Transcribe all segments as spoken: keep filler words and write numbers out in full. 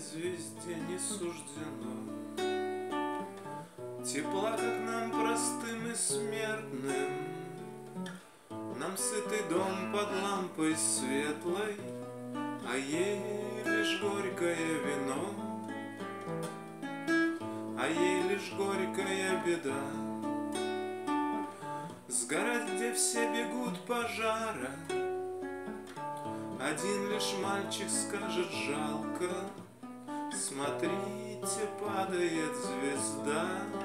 звезде не суждено тепла, как нам, простым и смертным. Нам сытый дом под лампой светлой, а ей лишь горькое вино, а ей лишь горькая беда. Сгорать, где все бегут пожара, один лишь мальчик скажет жалко. Смотрите, падает звезда,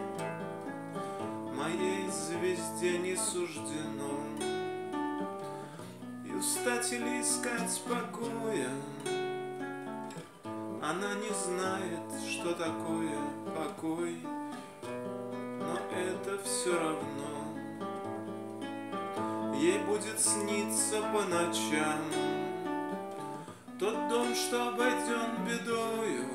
моей звезде не суждено. И устать или искать покоя, она не знает, что такое покой, но это все равно. Ей будет сниться по ночам тот дом, что обойден бедою,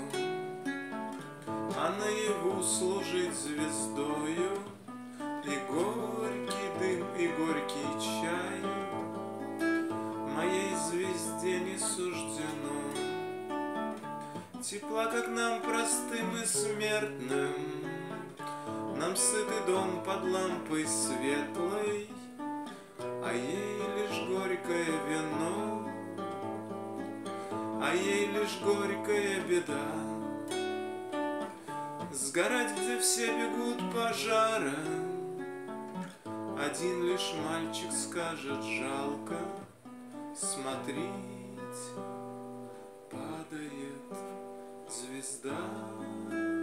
а наяву служить звездою. И горький дым, и горький чай моей звезде не суждено. Тепла, как нам, простым и смертным, нам сытый дом под лампой светлой, а ей лишь горькое вино, а ей лишь горькая беда. Сгорать, где все бегут пожара, один лишь мальчик скажет жалко. Смотрите, падает звезда.